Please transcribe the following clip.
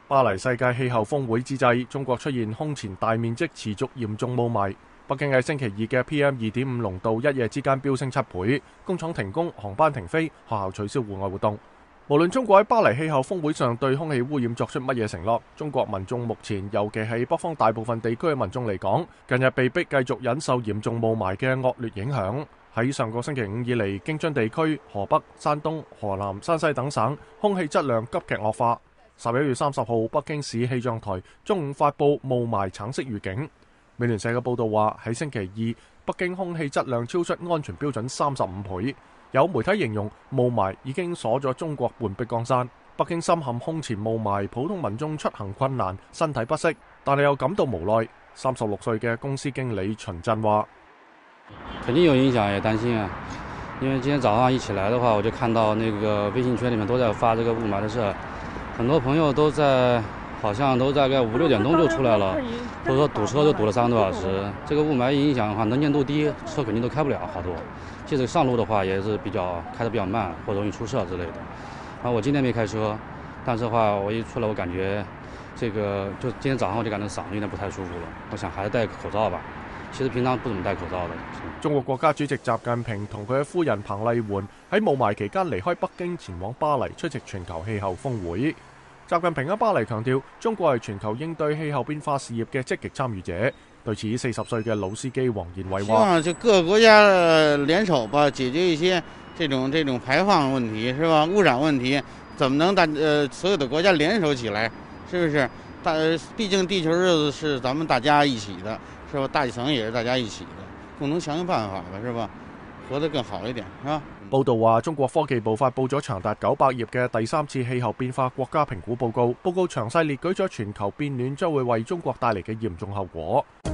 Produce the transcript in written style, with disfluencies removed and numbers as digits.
巴黎世界氣候峰會之際，中國出現空前大面積持續嚴重霧霾。北京喺星期二嘅 PM2.5濃度一夜之間飆升7倍，工廠停工、航班停飛、學校取消戶外活動。無論中國喺巴黎氣候峰會上對空氣污染作出乜嘢承諾，中國民眾目前，尤其係北方大部分地區嘅民眾嚟講，近日被迫繼續忍受嚴重霧霾嘅惡劣影響。喺上個星期五以嚟，京津地區、河北、山東、河南、山西等省空氣質量急劇惡化。11月30號，北京市氣象台中午發布霧霾橙色預警。美聯社嘅報道話，喺星期二，北京空氣質量超出安全標準35倍。有媒體形容霧霾已經鎖咗中國半壁江山。北京深陷空前霧霾，普通民眾出行困難，身體不適，但係又感到無奈。36歲嘅公司經理秦振話： 肯定有影響，也擔心啊。因為今天早上一起來的話，我就看到那個微信群裏面都在發這個霧霾的事，很多朋友都在，好像都大概5、6點鐘就出來了，都說堵車就堵了3個多小時。這個霧霾影響的話，能見度低，車肯定都開不了好多。即使上路的話，也是開得比較慢，或容易出事之類的。啊，我今天沒開車，但是的話我一出來，我感覺這個就今天早上我就感覺嗓子有點不太舒服了。我想還是戴個口罩吧。其實平常不怎麼戴口罩的。 中國國家主席習近平同佢嘅夫人彭麗媛喺霧霾期間離開北京前往巴黎出席全球氣候峰會。習近平喺巴黎強調，中國係全球應對氣候變化事業嘅積極參與者。對此，40歲嘅老司機黃延偉話： 希望就各個國家聯手吧，解決一些這種排放問題，是吧？污染問題，怎麼能所有的國家聯手起來，是不是？畢竟地球日子是咱們大家一起的，是吧？大氣層也是大家一起的，共同想想辦法吧，是吧？活得更好一點，是吧？ 報道話，中國科技部發布咗長達900頁嘅第3次氣候變化國家評估報告，報告詳細列舉咗全球變暖將會為中國帶嚟嘅嚴重後果。